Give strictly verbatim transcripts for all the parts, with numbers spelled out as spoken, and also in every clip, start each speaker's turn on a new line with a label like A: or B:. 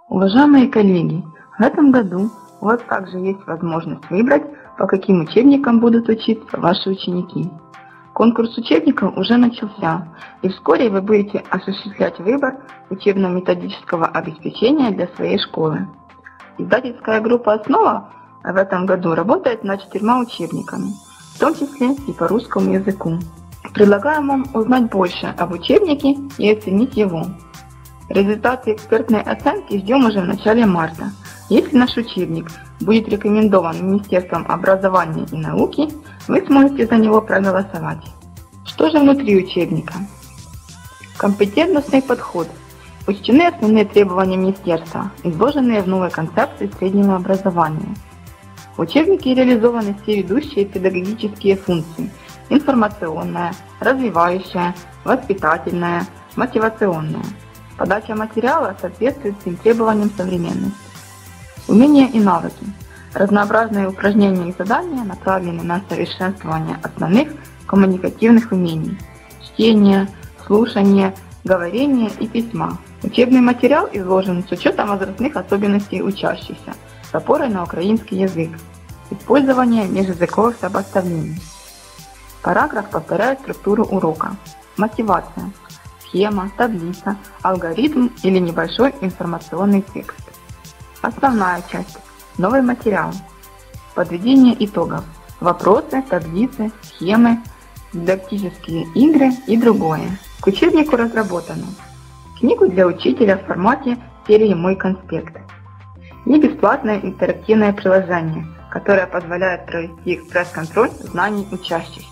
A: Уважаемые коллеги, в этом году у вас также есть возможность выбрать, по каким учебникам будут учиться ваши ученики. Конкурс учебников уже начался, и вскоре вы будете осуществлять выбор учебно-методического обеспечения для своей школы. Издательская группа «Основа» в этом году работает над четырьмя учебниками, в том числе и по русскому языку. Предлагаем вам узнать больше об учебнике и оценить его. Результаты экспертной оценки ждем уже в начале марта. Если наш учебник будет рекомендован Министерством образования и науки, вы сможете за него проголосовать. Что же внутри учебника? Компетентностный подход. Учтены основные требования Министерства, изложенные в новой концепции среднего образования. В учебнике реализованы все ведущие педагогические функции: информационная, развивающая, воспитательная, мотивационная. Подача материала соответствует всем требованиям современности. Умения и навыки. Разнообразные упражнения и задания направлены на совершенствование основных коммуникативных умений: чтения, слушания, говорения и письма. Учебный материал изложен с учетом возрастных особенностей учащихся, с опорой на украинский язык. Использование межязыковых сопоставлений. Параграф повторяет структуру урока. Мотивация. Схема, таблица, алгоритм или небольшой информационный текст. Основная часть. Новый материал. Подведение итогов. Вопросы, таблицы, схемы, дидактические игры и другое. К учебнику разработано. Книгу для учителя в формате серии «Мой конспект». И бесплатное интерактивное приложение, которое позволяет провести экспресс-контроль знаний учащихся.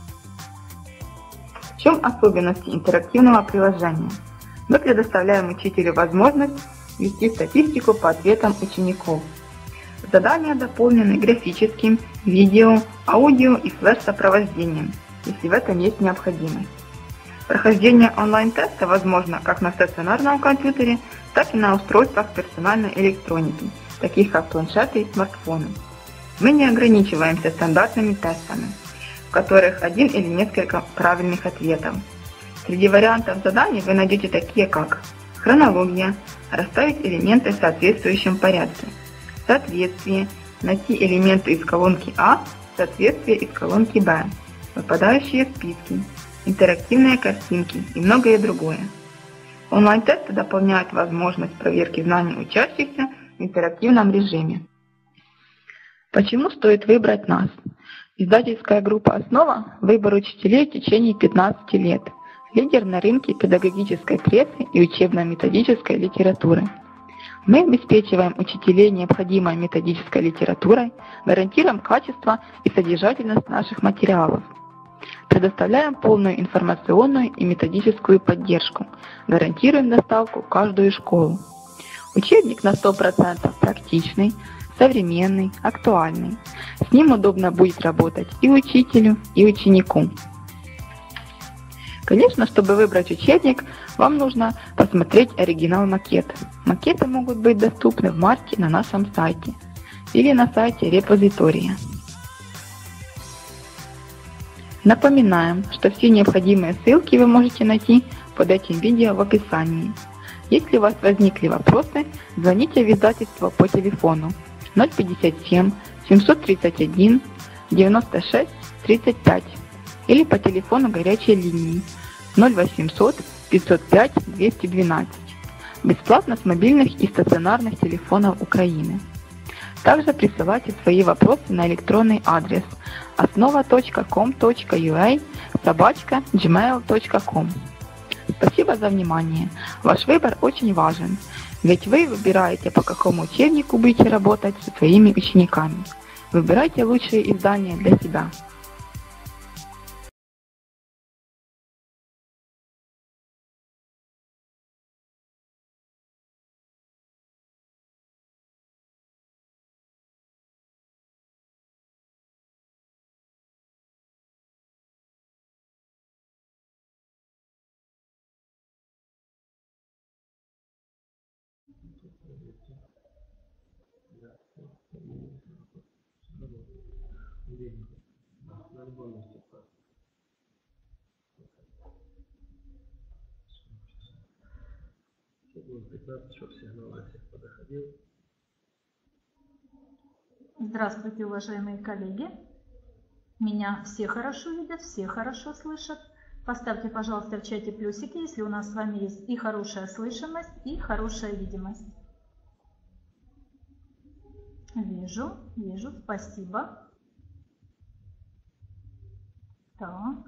A: В чем особенности интерактивного приложения? Мы предоставляем учителю возможность вести статистику по ответам учеников. Задания дополнены графическим, видео, аудио и флеш-сопровождением, если в этом есть необходимость. Прохождение онлайн-теста возможно как на стационарном компьютере, так и на устройствах персональной электроники, таких как планшеты и смартфоны. Мы не ограничиваемся стандартными тестами, в которых один или несколько правильных ответов. Среди вариантов заданий вы найдете такие как хронология, расставить элементы в соответствующем порядке, соответствие, найти элементы из колонки А, соответствие из колонки Б, выпадающие списки, интерактивные картинки и многое другое. Онлайн-тесты дополняют возможность проверки знаний учащихся в интерактивном режиме. Почему стоит выбрать нас? Издательская группа «Основа» – выбор учителей в течение пятнадцати лет, лидер на рынке педагогической прессы и учебно-методической литературы. Мы обеспечиваем учителей необходимой методической литературой, гарантируем качество и содержательность наших материалов. Предоставляем полную информационную и методическую поддержку, гарантируем доставку в каждую школу. Учебник на сто процентов практичный, современный, актуальный. С ним удобно будет работать и учителю, и ученику. Конечно, чтобы выбрать учебник, вам нужно посмотреть оригинал-макет. Макеты могут быть доступны в марте на нашем сайте или на сайте репозитория. Напоминаем, что все необходимые ссылки вы можете найти под этим видео в описании. Если у вас возникли вопросы, звоните в издательство по телефону ноль пятьдесят семь семьсот тридцать один девяносто шесть тридцать пять или по телефону горячей линии ноль восемьсот пятьсот пять двести двенадцать, бесплатно с мобильных и стационарных телефонов Украины. Также присылайте свои вопросы на электронный адрес основа точка ком точка ua собака джимейл точка ком. Спасибо за внимание. Ваш выбор очень важен, ведь вы выбираете, по какому учебнику будете работать со своими учениками. Выбирайте лучшие издания для себя.
B: пятнадцать, чтобы сигнал до всех подоходил.
C: Здравствуйте, уважаемые коллеги. Меня все хорошо видят, все хорошо слышат. Поставьте, пожалуйста, в чате плюсики, если у нас с вами есть и хорошая слышимость, и хорошая видимость. Вижу, вижу, спасибо. Так.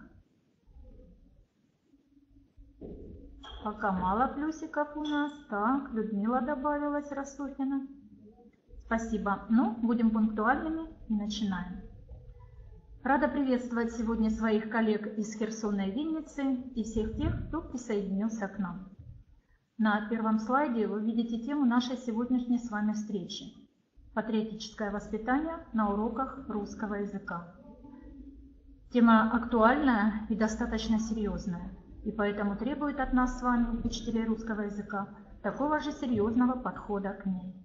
C: Пока мало плюсиков у нас. Так, Людмила добавилась, Расухина. Спасибо. Ну, будем пунктуальными и начинаем. Рада приветствовать сегодня своих коллег из Херсона и Винницы и всех тех, кто присоединился к нам. На первом слайде вы видите тему нашей сегодняшней с вами встречи. Патриотическое воспитание на уроках русского языка. Тема актуальная и достаточно серьезная, и поэтому требует от нас с вами, учителей русского языка, такого же серьезного подхода к ней.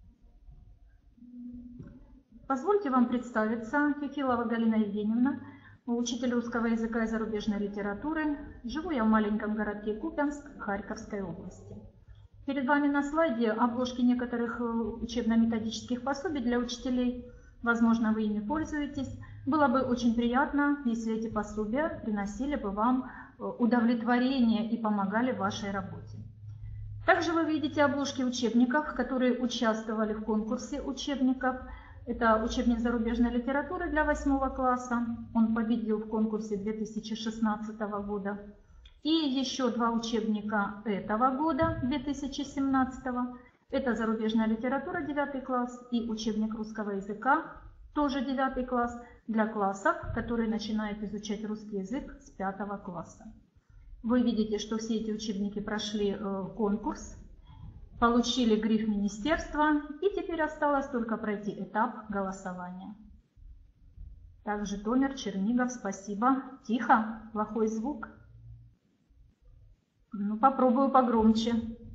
C: Позвольте вам представиться. Фефилова Галина Евгеньевна, учитель русского языка и зарубежной литературы. Живу я в маленьком городке Купянск Харьковской области. Перед вами на слайде обложки некоторых учебно-методических пособий для учителей. Возможно, вы ими пользуетесь. Было бы очень приятно, если эти пособия приносили бы вам удовлетворение и помогали в вашей работе. Также вы видите обложки учебников, которые участвовали в конкурсе учебников. Это учебник зарубежной литературы для восьмого класса. Он победил в конкурсе две тысячи шестнадцатого года. И еще два учебника этого года, две тысячи семнадцатого. Это зарубежная литература, девятый класс, и учебник русского языка, тоже девятый класс, для классов, которые начинают изучать русский язык с пятого класса. Вы видите, что все эти учебники прошли конкурс, получили гриф министерства, и теперь осталось только пройти этап голосования. Также Томер, Чернигов, спасибо. Тихо, плохой звук. Ну, попробую погромче.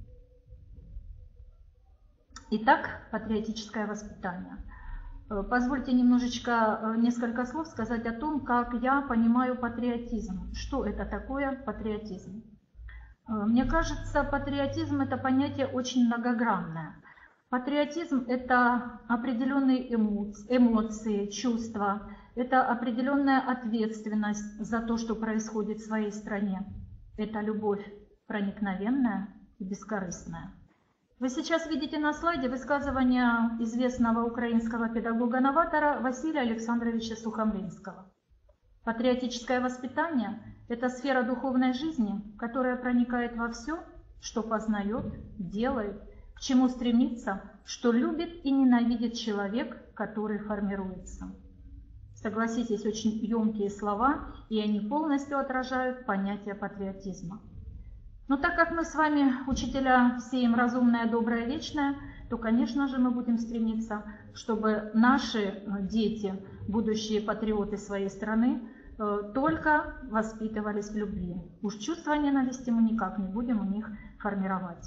C: Итак, патриотическое воспитание. Позвольте немножечко, несколько слов сказать о том, как я понимаю патриотизм. Что это такое патриотизм? Мне кажется, патриотизм – это понятие очень многогранное. Патриотизм – это определенные эмоции, чувства, это определенная ответственность за то, что происходит в своей стране. Это любовь проникновенная и бескорыстная. Вы сейчас видите на слайде высказывание известного украинского педагога-новатора Василия Александровича Сухомлинского. Патриотическое воспитание – это сфера духовной жизни, которая проникает во все, что познает, делает, к чему стремится, что любит и ненавидит человек, который формируется. Согласитесь, очень емкие слова, и они полностью отражают понятие патриотизма. Но так как мы с вами, учителя, сеем разумное, доброе, вечное, то, конечно же, мы будем стремиться, чтобы наши дети, будущие патриоты своей страны, только воспитывались в любви. Уж чувства ненависти мы никак не будем у них формировать.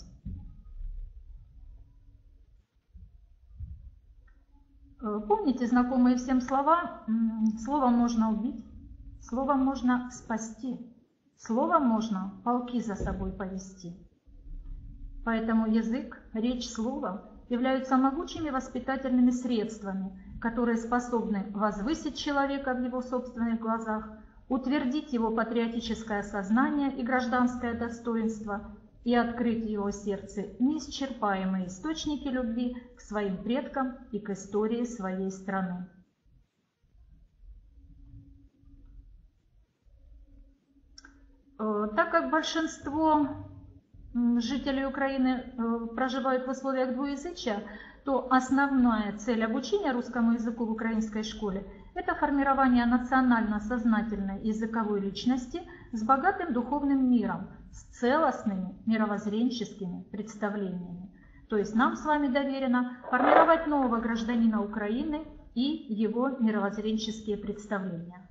C: Помните знакомые всем слова? Словом можно убить, словом можно спасти, словом можно полки за собой повести. Поэтому язык, речь, слово являются могучими воспитательными средствами, которые способны возвысить человека в его собственных глазах, утвердить его патриотическое сознание и гражданское достоинство и открыть в его сердце неисчерпаемые источники любви к своим предкам и к истории своей страны. Так как большинство жителей Украины проживают в условиях двуязычия, то основная цель обучения русскому языку в украинской школе – это формирование национально-сознательной языковой личности с богатым духовным миром, с целостными мировоззренческими представлениями. То есть нам с вами доверено формировать нового гражданина Украины и его мировоззренческие представления.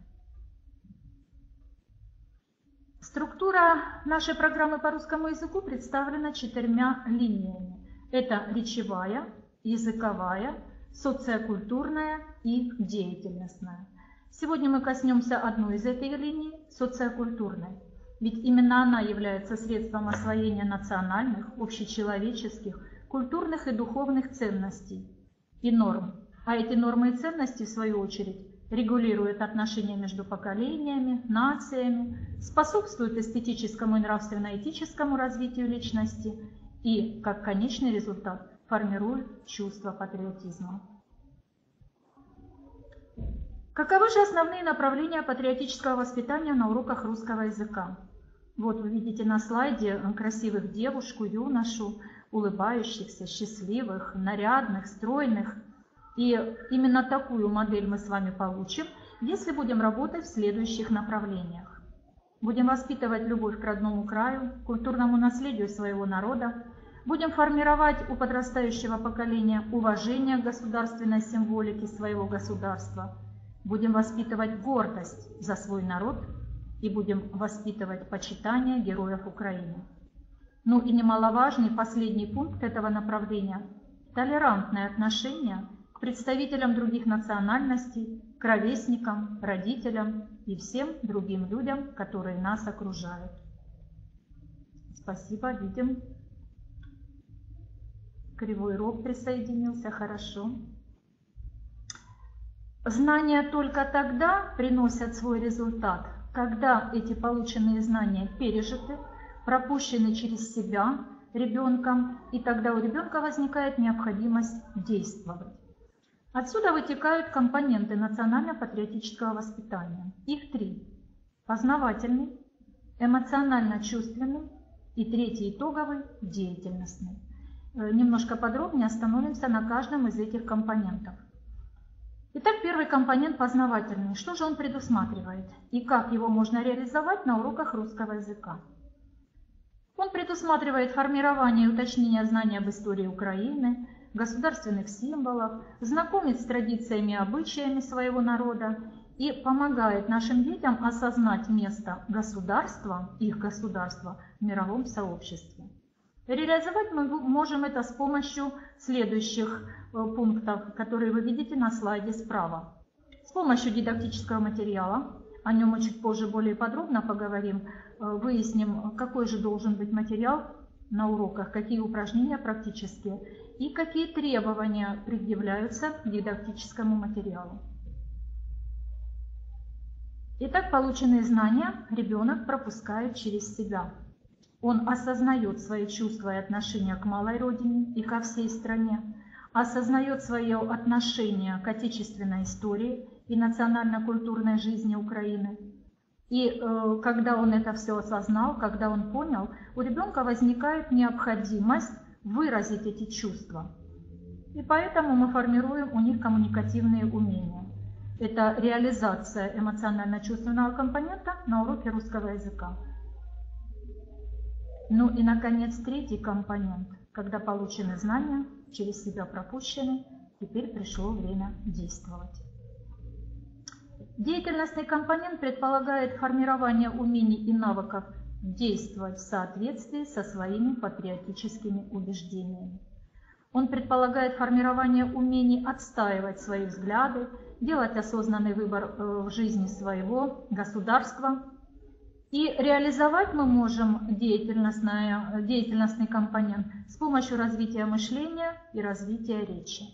C: Структура нашей программы по русскому языку представлена четырьмя линиями. Это речевая, языковая, социокультурная и деятельностная. Сегодня мы коснемся одной из этой линий, социокультурной. Ведь именно она является средством освоения национальных, общечеловеческих, культурных и духовных ценностей и норм. А эти нормы и ценности, в свою очередь, регулируют отношения между поколениями, нациями, способствуют эстетическому и нравственно-этическому развитию личности и, как конечный результат, формируют чувство патриотизма. Каковы же основные направления патриотического воспитания на уроках русского языка? Вот вы видите на слайде красивых девушку, юношу, улыбающихся, счастливых, нарядных, стройных. И именно такую модель мы с вами получим, если будем работать в следующих направлениях. Будем воспитывать любовь к родному краю, культурному наследию своего народа, будем формировать у подрастающего поколения уважение к государственной символике своего государства, будем воспитывать гордость за свой народ и будем воспитывать почитание героев Украины. Ну и немаловажный последний пункт этого направления – толерантное отношение к представителям других национальностей, к ровесникам, родителям и всем другим людям, которые нас окружают. Спасибо, видим. Кривой рог присоединился, хорошо. Знания только тогда приносят свой результат, когда эти полученные знания пережиты, пропущены через себя ребенком, и тогда у ребенка возникает необходимость действовать. Отсюда вытекают компоненты национально-патриотического воспитания. Их три. Познавательный, эмоционально-чувственный и третий итоговый – деятельностный. Немножко подробнее остановимся на каждом из этих компонентов. Итак, первый компонент – познавательный. Что же он предусматривает и как его можно реализовать на уроках русского языка? Он предусматривает формирование и уточнение знаний об истории Украины, государственных символов, знакомит с традициями и обычаями своего народа и помогает нашим детям осознать место государства, их государства в мировом сообществе. Реализовать мы можем это с помощью следующих пунктов, которые вы видите на слайде справа. С помощью дидактического материала, о нем мы чуть позже более подробно поговорим, выясним, какой же должен быть материал на уроках, какие упражнения практические и какие требования предъявляются к дидактическому материалу. Итак, полученные знания ребенок пропускает через себя. Он осознает свои чувства и отношения к малой родине и ко всей стране, осознает свое отношение к отечественной истории и национально-культурной жизни Украины. И э, когда он это все осознал, когда он понял, у ребенка возникает необходимость выразить эти чувства. И поэтому мы формируем у них коммуникативные умения. Это реализация эмоционально-чувственного компонента на уроке русского языка. Ну и, наконец, третий компонент. Когда получены знания, через себя пропущены, теперь пришло время действовать. Деятельностный компонент предполагает формирование умений и навыков действовать в соответствии со своими патриотическими убеждениями. Он предполагает формирование умений отстаивать свои взгляды, делать осознанный выбор в жизни своего государства. И реализовать мы можем деятельностный, деятельностный компонент с помощью развития мышления и развития речи.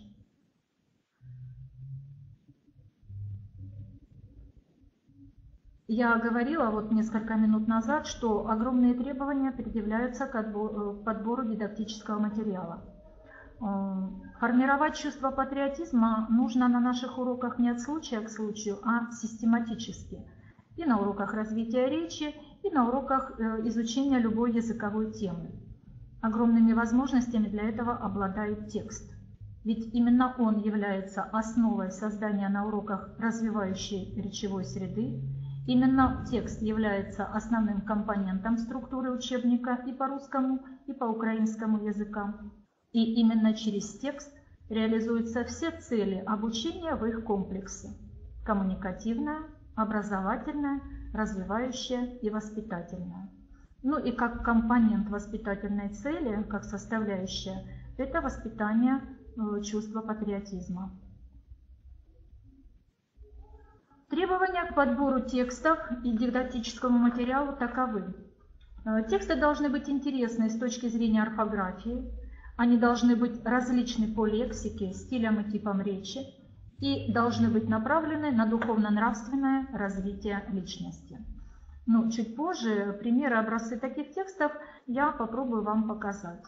C: Я говорила вот несколько минут назад, что огромные требования предъявляются к подбору дидактического материала. Формировать чувство патриотизма нужно на наших уроках не от случая к случаю, а систематически. И на уроках развития речи, и на уроках изучения любой языковой темы. Огромными возможностями для этого обладает текст. Ведь именно он является основой создания на уроках развивающей речевой среды. Именно текст является основным компонентом структуры учебника и по русскому, и по украинскому языкам. И именно через текст реализуются все цели обучения в их комплексе – коммуникативная, образовательная, развивающая и воспитательная. Ну и как компонент воспитательной цели, как составляющая, это воспитание чувства патриотизма. Требования к подбору текстов и дидактическому материалу таковы. Тексты должны быть интересны с точки зрения орфографии, они должны быть различны по лексике, стилям и типам речи и должны быть направлены на духовно-нравственное развитие личности. Ну, чуть позже примеры, образцы таких текстов я попробую вам показать.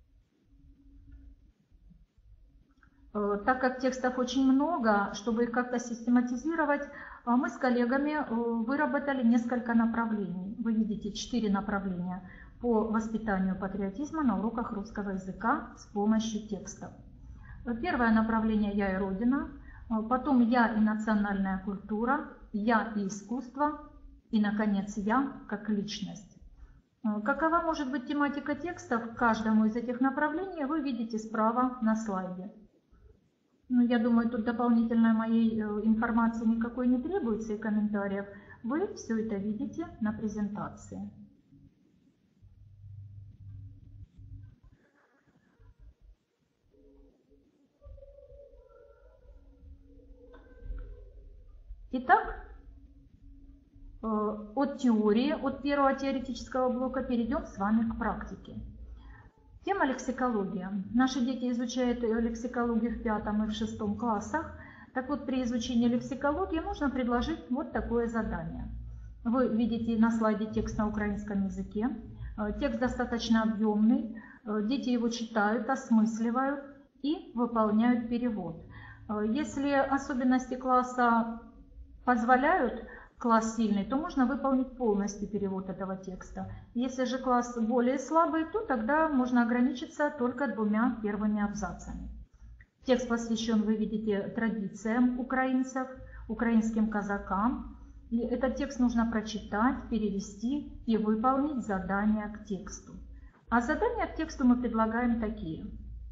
C: Так как текстов очень много, чтобы их как-то систематизировать, мы с коллегами выработали несколько направлений. Вы видите четыре направления по воспитанию патриотизма на уроках русского языка с помощью текстов. Первое направление «Я и Родина», потом «Я и национальная культура», «Я и искусство» и, наконец, «Я как личность». Какова может быть тематика текстов к каждому из этих направлений, вы видите справа на слайде. Ну, я думаю, тут дополнительной моей информации никакой не требуется и комментариев. Вы все это видите на презентации. Итак, от теории, от первого теоретического блока перейдем с вами к практике. Тема лексикология. Наши дети изучают лексикологию в пятом и в шестом классах. Так вот, при изучении лексикологии можно предложить вот такое задание. Вы видите на слайде текст на украинском языке. Текст достаточно объемный. Дети его читают, осмысливают и выполняют перевод. Если особенности класса позволяют, класс сильный, то можно выполнить полностью перевод этого текста. Если же класс более слабый, то тогда можно ограничиться только двумя первыми абзацами. Текст посвящен, вы видите, традициям украинцев, украинским казакам. И этот текст нужно прочитать, перевести и выполнить задания к тексту. А задания к тексту мы предлагаем такие.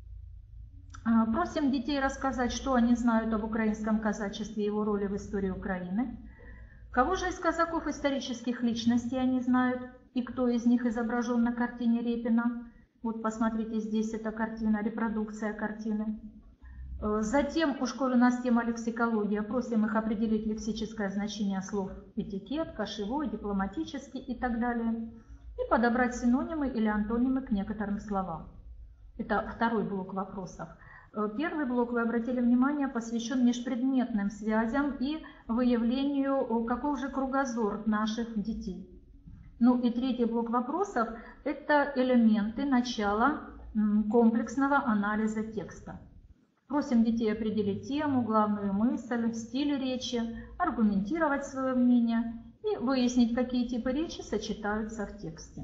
C: Просим детей рассказать, что они знают об украинском казачестве и его роли в истории Украины. Кого же из казаков исторических личностей они знают и кто из них изображен на картине Репина? Вот посмотрите, здесь эта картина, репродукция картины. Затем, у школы у нас тема лексикология, просим их определить лексическое значение слов этикет, кошевой, дипломатический и так далее. И подобрать синонимы или антонимы к некоторым словам. Это второй блок вопросов. Первый блок, вы обратили внимание, посвящен межпредметным связям и выявлению, каков же кругозор наших детей. Ну и третий блок вопросов – это элементы начала комплексного анализа текста. Просим детей определить тему, главную мысль, стиль речи, аргументировать свое мнение и выяснить, какие типы речи сочетаются в тексте.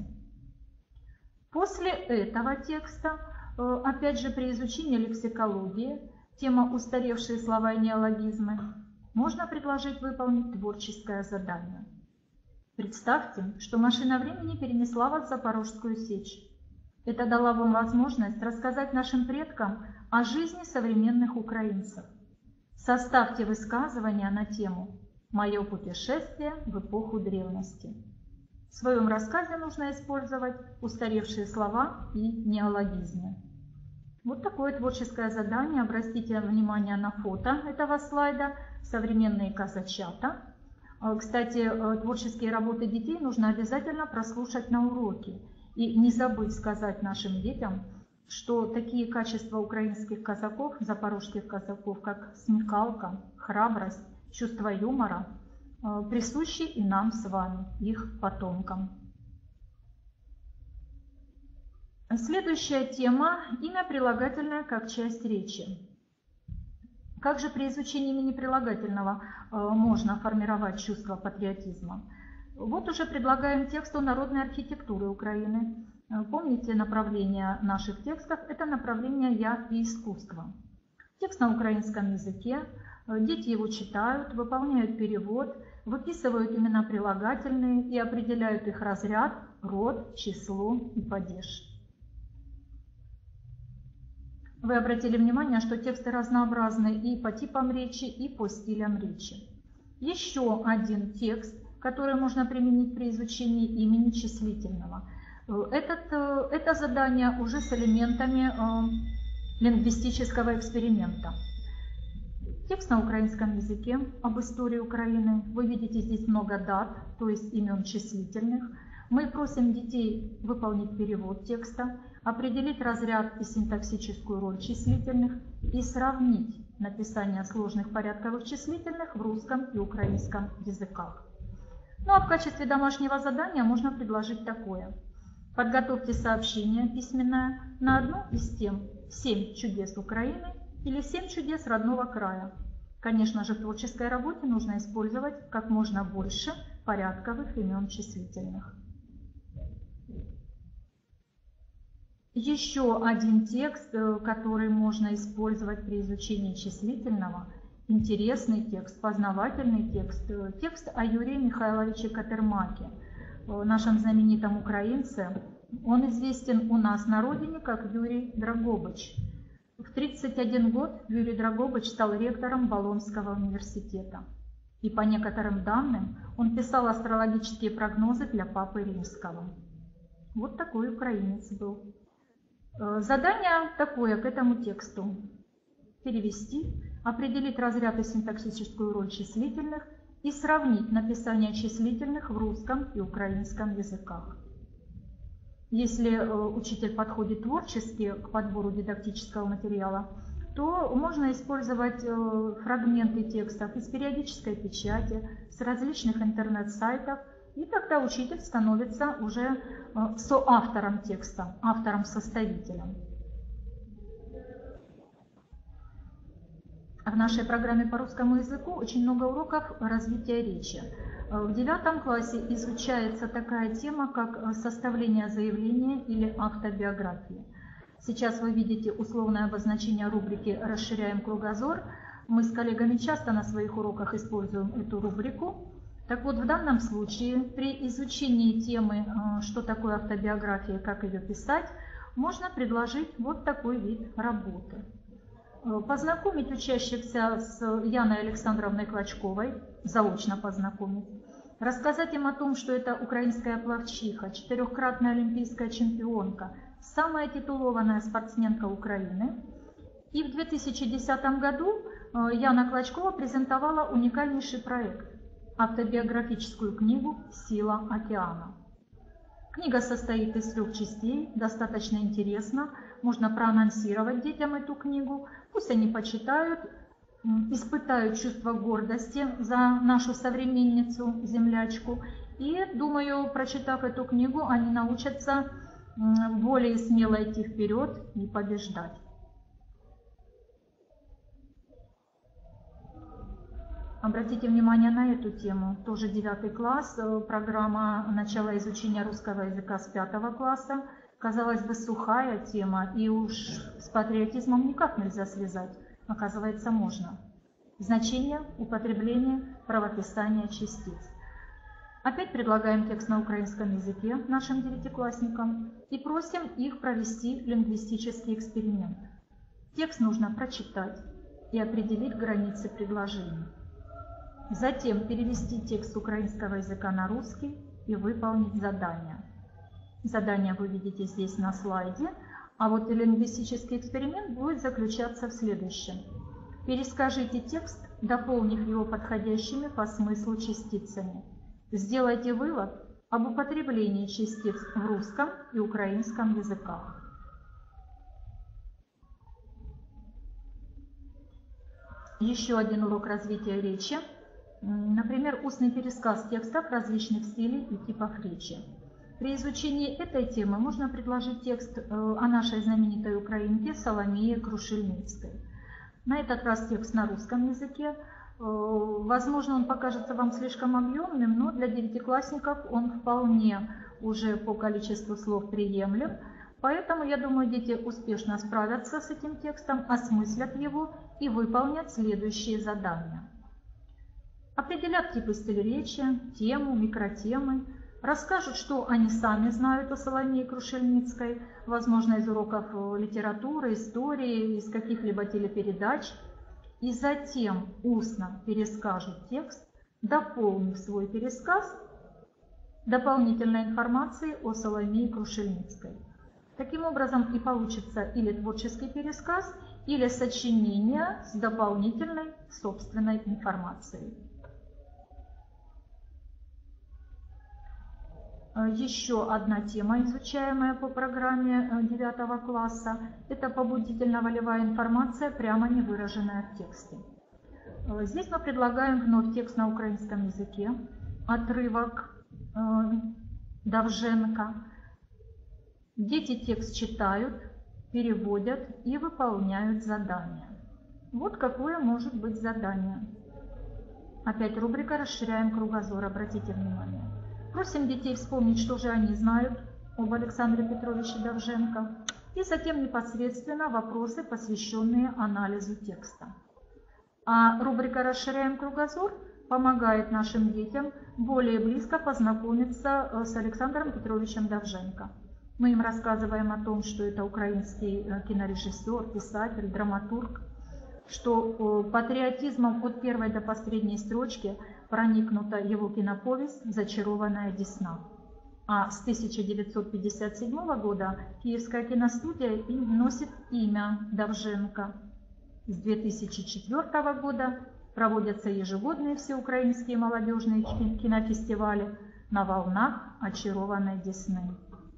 C: После этого текста, опять же, при изучении лексикологии, тема «Устаревшие слова и неологизмы», можно предложить выполнить творческое задание. Представьте, что машина времени перенесла вас в Запорожскую сечь. Это дало вам возможность рассказать нашим предкам о жизни современных украинцев. Составьте высказывания на тему «Мое путешествие в эпоху древности». В своем рассказе нужно использовать устаревшие слова и неологизмы. Вот такое творческое задание. Обратите внимание на фото этого слайда. Современные казачата. Кстати, творческие работы детей нужно обязательно прослушать на уроке. И не забыть сказать нашим детям, что такие качества украинских казаков, запорожских казаков, как смекалка, храбрость, чувство юмора, присущи и нам с вами, их потомкам. Следующая тема – имя прилагательное как часть речи. Как же при изучении имени прилагательного можно формировать чувство патриотизма? Вот уже предлагаем текст о народной архитектуре Украины. Помните, направление наших текстов – это направление «Я и искусство». Текст на украинском языке, дети его читают, выполняют перевод, выписывают имена прилагательные и определяют их разряд, род, число и падеж. Вы обратили внимание, что тексты разнообразны и по типам речи, и по стилям речи. Еще один текст, который можно применить при изучении имени числительного. Этот, это задание уже с элементами э, лингвистического эксперимента. Текст на украинском языке об истории Украины. Вы видите здесь много дат, то есть имен числительных. Мы просим детей выполнить перевод текста, определить разряд и синтаксическую роль числительных и сравнить написание сложных порядковых числительных в русском и украинском языках. Ну а в качестве домашнего задания можно предложить такое. Подготовьте сообщение письменное на одну из тем «семь чудес Украины» или «семь чудес родного края». Конечно же, в творческой работе нужно использовать как можно больше порядковых имен числительных. Еще один текст, который можно использовать при изучении числительного, интересный текст, познавательный текст, текст о Юрии Михайловиче Катермаке, нашем знаменитом украинце. Он известен у нас на родине как Юрий Драгобыч. В тридцать один год Юрий Драгобыч стал ректором Болонского университета. И по некоторым данным он писал астрологические прогнозы для Папы Римского. Вот такой украинец был. Задание такое к этому тексту. Перевести, определить разряд и синтаксическую роль числительных и сравнить написание числительных в русском и украинском языках. Если учитель подходит творчески к подбору дидактического материала, то можно использовать фрагменты текстов из периодической печати, с различных интернет-сайтов, и тогда учитель становится уже соавтором текста, автором-составителем. В нашей программе по русскому языку очень много уроков развития речи. В девятом классе изучается такая тема, как составление заявления или автобиографии. Сейчас вы видите условное обозначение рубрики «Расширяем кругозор». Мы с коллегами часто на своих уроках используем эту рубрику. Так вот, в данном случае при изучении темы, что такое автобиография, как ее писать, можно предложить вот такой вид работы. Познакомить учащихся с Яной Александровной Клочковой, заочно познакомить. Рассказать им о том, что это украинская пловчиха, четырехкратная олимпийская чемпионка, самая титулованная спортсменка Украины. И в две тысячи десятом году Яна Клочкова презентовала уникальнейший проект – автобиографическую книгу «Сила океана». Книга состоит из трех частей, достаточно интересно, можно проанонсировать детям эту книгу, пусть они почитают, испытают чувство гордости за нашу современницу, землячку, и, думаю, прочитав эту книгу, они научатся более смело идти вперед и побеждать. Обратите внимание на эту тему, тоже девятый класс, программа начала изучения русского языка с пятого класса. Казалось бы, сухая тема, и уж с патриотизмом никак нельзя связать. Оказывается, можно. Значение, употребление, правописание частиц. Опять предлагаем текст на украинском языке нашим девятиклассникам и просим их провести лингвистический эксперимент. Текст нужно прочитать и определить границы предложений. Затем перевести текст украинского языка на русский и выполнить задание. Задание вы видите здесь на слайде, а вот лингвистический эксперимент будет заключаться в следующем. Перескажите текст, дополнив его подходящими по смыслу частицами. Сделайте вывод об употреблении частиц в русском и украинском языках. Еще один урок развития речи. Например, устный пересказ текстов различных стилей и типов речи. При изучении этой темы можно предложить текст о нашей знаменитой украинке Соломее Крушельницкой. На этот раз текст на русском языке. Возможно, он покажется вам слишком объемным, но для девятиклассников он вполне уже по количеству слов приемлем. Поэтому, я думаю, дети успешно справятся с этим текстом, осмыслят его и выполнят следующие задания. Определят типы стиля речи, тему, микротемы, расскажут, что они сами знают о Соломее Крушельницкой, возможно, из уроков литературы, истории, из каких-либо телепередач, и затем устно перескажут текст, дополнив свой пересказ дополнительной информацией о Соломее Крушельницкой. Таким образом и получится или творческий пересказ, или сочинение с дополнительной собственной информацией. Еще одна тема, изучаемая по программе девятого класса, это побудительно-волевая информация, прямо не выраженная в тексте. Здесь мы предлагаем вновь текст на украинском языке, отрывок э, Довженко. Дети текст читают, переводят и выполняют задания. Вот какое может быть задание. Опять рубрика «Расширяем кругозор», обратите внимание. Просим детей вспомнить, что же они знают об Александре Петровиче Довженко, и затем непосредственно вопросы, посвященные анализу текста. А рубрика «Расширяем кругозор» помогает нашим детям более близко познакомиться с Александром Петровичем Довженко. Мы им рассказываем о том, что это украинский кинорежиссер, писатель, драматург, что патриотизмом от первой до последней строчки проникнута его киноповесть «Зачарованная Десна». А с тысяча девятьсот пятьдесят седьмого года Киевская киностудия носит имя Довженко. С две тысячи четвёртого года проводятся ежегодные всеукраинские молодежные кинофестивали на волнах «Очарованной Десны».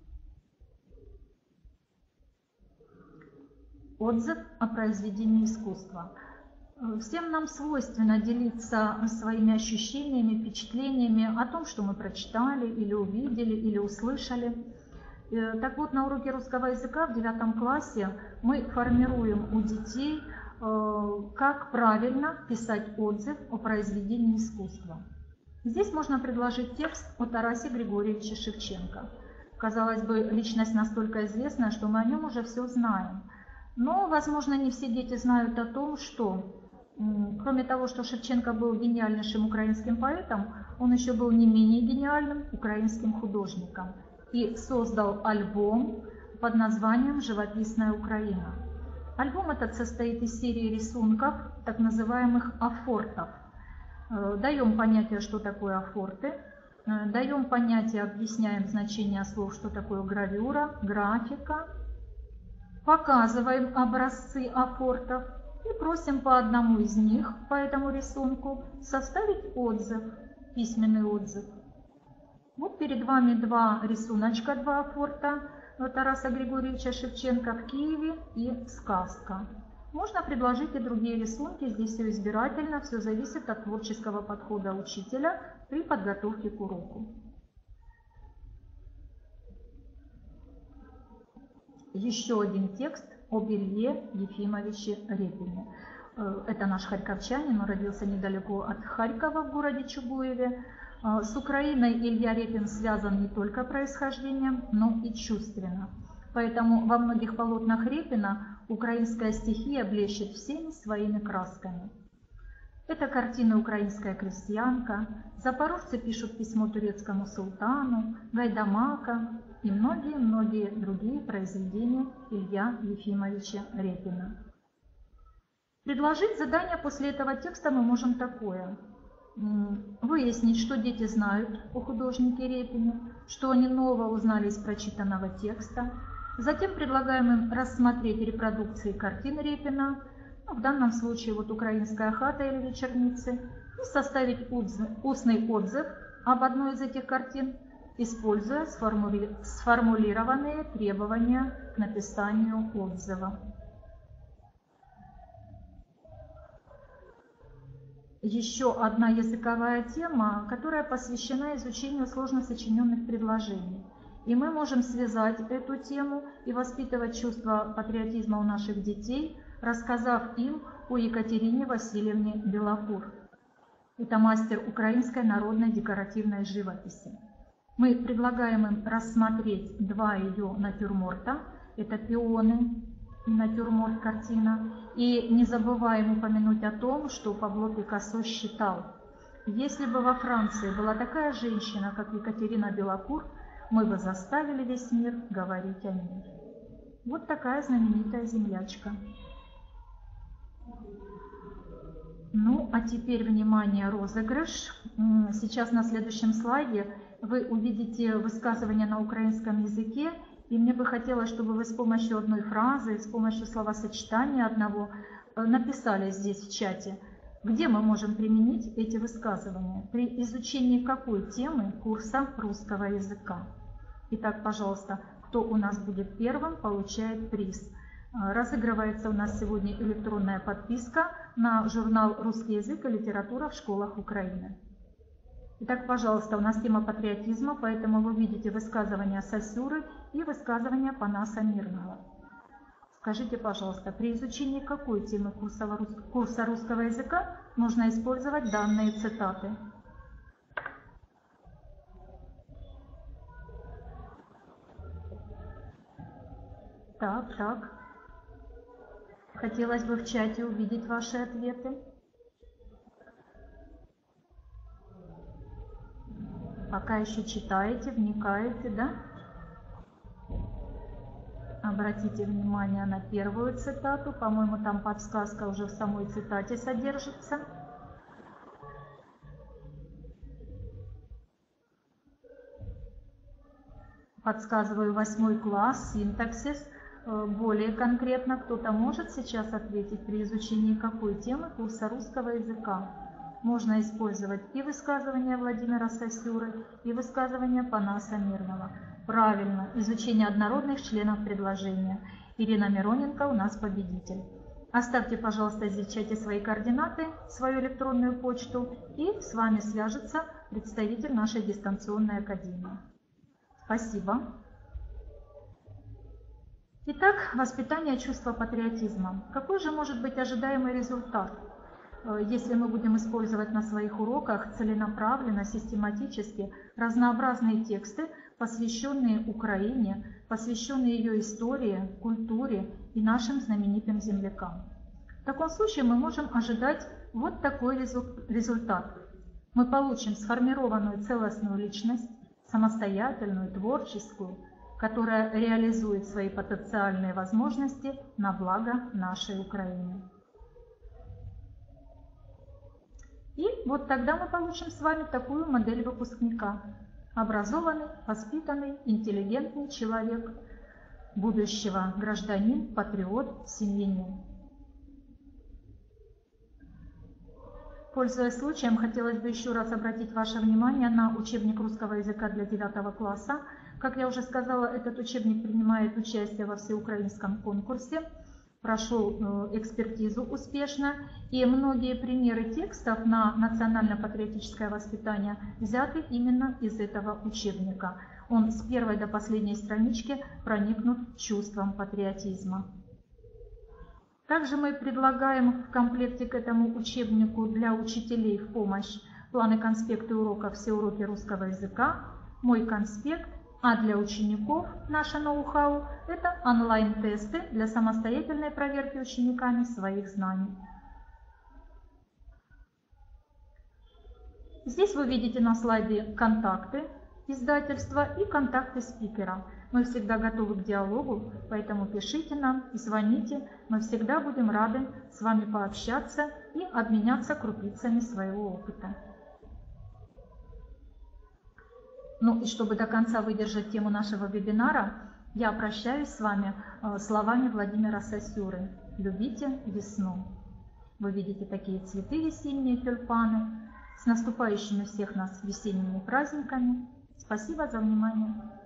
C: Отзыв о произведении искусства. Всем нам свойственно делиться своими ощущениями, впечатлениями о том, что мы прочитали, или увидели, или услышали. Так вот, на уроке русского языка в девятом классе мы формируем у детей, как правильно писать отзыв о произведении искусства. Здесь можно предложить текст о Тарасе Григорьевиче Шевченко. Казалось бы, личность настолько известная, что мы о нем уже все знаем. Но, возможно, не все дети знают о том, что, кроме того, что Шевченко был гениальнейшим украинским поэтом, он еще был не менее гениальным украинским художником и создал альбом под названием «Живописная Украина». Альбом этот состоит из серии рисунков, так называемых афортов. Даем понятие, что такое афорты, даем понятие, объясняем значение слов, что такое гравюра, графика, показываем образцы афортов и просим по одному из них, по этому рисунку, составить отзыв, письменный отзыв. Вот перед вами два рисуночка, два афорта Тараса Григорьевича Шевченко в Киеве и сказка. Можно предложить и другие рисунки, здесь все избирательно, все зависит от творческого подхода учителя при подготовке к уроку. Еще один текст об Илье Ефимовиче Репине. Это наш харьковчанин, он родился недалеко от Харькова в городе Чугуеве. С Украиной Илья Репин связан не только происхождением, но и чувственно. Поэтому во многих полотнах Репина украинская стихия блещет всеми своими красками. Это картины «Украинская крестьянка», «Запорожцы пишут письмо турецкому султану», «Гайдамака» и многие-многие другие произведения Илья Ефимовича Репина. Предложить задание после этого текста мы можем такое. Выяснить, что дети знают о художнике Репине, что они нового узнали из прочитанного текста. Затем предлагаем им рассмотреть репродукции картин Репина, ну, в данном случае вот «Украинская хата» или «Вечерницы», и составить устный отзыв об одной из этих картин, используя сформули... сформулированные требования к написанию отзыва. Еще одна языковая тема, которая посвящена изучению сложно сочиненных предложений. И мы можем связать эту тему и воспитывать чувство патриотизма у наших детей, рассказав им о Екатерине Васильевне Белокур. Это мастер украинской народной декоративной живописи. Мы предлагаем им рассмотреть два ее натюрморта. Это «Пионы» и натюрморт картина. И не забываем упомянуть о том, что Пабло Пикассо считал: если бы во Франции была такая женщина, как Екатерина Белокур, мы бы заставили весь мир говорить о ней. Вот такая знаменитая землячка. Ну, а теперь, внимание, розыгрыш. Сейчас на следующем слайде вы увидите высказывания на украинском языке И мне бы хотелось, чтобы вы с помощью одной фразы, с помощью словосочетания одного написали здесь в чате, где мы можем применить эти высказывания, при изучении какой темы курса русского языка. Итак, пожалуйста, кто у нас будет первым, получает приз. Разыгрывается у нас сегодня электронная подписка на журнал «Русский язык и литература в школах Украины». Итак, пожалуйста, у нас тема патриотизма, поэтому вы видите высказывания Сосюры и высказывания Панаса Мирного. Скажите, пожалуйста, при изучении какой темы курса русского языка нужно использовать данные цитаты? Так, так. Хотелось бы в чате увидеть ваши ответы. Пока еще читаете, вникаете, да? Обратите внимание на первую цитату. По-моему, там подсказка уже в самой цитате содержится. Подсказываю восьмой класс, синтаксис. Более конкретно, кто-то может сейчас ответить, при изучении какой темы курса русского языка можно использовать и высказывания Владимира Сосюры, и высказывания Панаса Мирного. Правильно, изучение однородных членов предложения. Ирина Мироненко у нас победитель. Оставьте, пожалуйста, здесь в чате свои координаты, свою электронную почту, и с вами свяжется представитель нашей дистанционной академии. Спасибо. Итак, воспитание чувства патриотизма. Какой же может быть ожидаемый результат, если мы будем использовать на своих уроках целенаправленно, систематически разнообразные тексты, посвященные Украине, посвященные ее истории, культуре и нашим знаменитым землякам? В таком случае мы можем ожидать вот такой результат. Мы получим сформированную целостную личность, самостоятельную, творческую, которая реализует свои потенциальные возможности на благо нашей Украины. И вот тогда мы получим с вами такую модель выпускника. Образованный, воспитанный, интеллигентный человек, будущего гражданин, патриот, семьянин. Пользуясь случаем, хотелось бы еще раз обратить ваше внимание на учебник русского языка для девятого класса. Как я уже сказала, этот учебник принимает участие во всеукраинском конкурсе, прошел экспертизу успешно, и многие примеры текстов на национально-патриотическое воспитание взяты именно из этого учебника. Он с первой до последней странички проникнут чувством патриотизма. Также мы предлагаем в комплекте к этому учебнику для учителей в помощь планы конспекты уроков «Все уроки русского языка», «Мой конспект», а для учеников наше ноу-хау – это онлайн-тесты для самостоятельной проверки учениками своих знаний. Здесь вы видите на слайде контакты издательства и контакты спикера. Мы всегда готовы к диалогу, поэтому пишите нам, звоните. Мы всегда будем рады с вами пообщаться и обменяться крупицами своего опыта. Ну и чтобы до конца выдержать тему нашего вебинара, я прощаюсь с вами словами Владимира Сосюры. Любите весну. Вы видите такие цветы весенние, тюльпаны. С наступающими всех нас весенними праздниками. Спасибо за внимание.